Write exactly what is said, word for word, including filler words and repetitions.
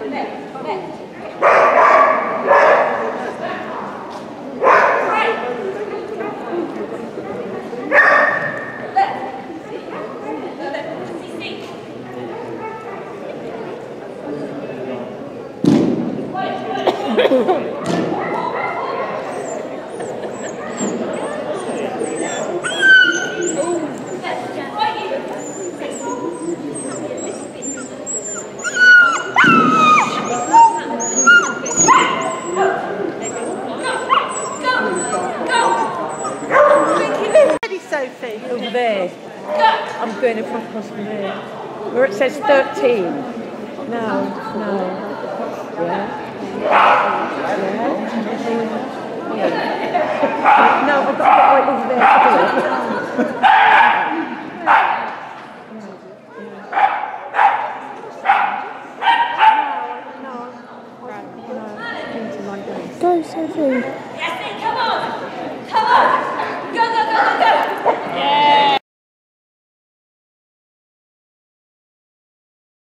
Sophie, over there. I'm going across from there. Where it says thirteen. No, no. Yeah. Yeah. Yeah. No, I've got to get right over there to do it. No, no. Go, Sophie.